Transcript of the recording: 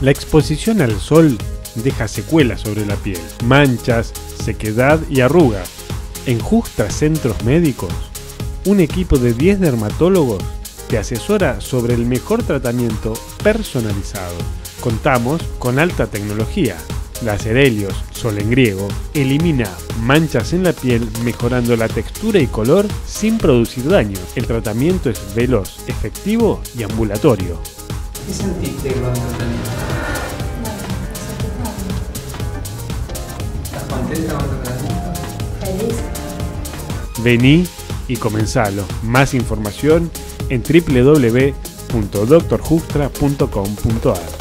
La exposición al sol deja secuelas sobre la piel, manchas, sequedad y arrugas. En Justra Centros Médicos, un equipo de 10 dermatólogos te asesora sobre el mejor tratamiento personalizado. Contamos con alta tecnología. Láser Helios, sol en griego, elimina manchas en la piel mejorando la textura y color sin producir daño. El tratamiento es veloz, efectivo y ambulatorio. ¿Qué sentiste con el tratamiento? ¿Estás contenta con el tratamiento? Feliz. Vení y comenzalo. Más información en www.drjustra.com.ar.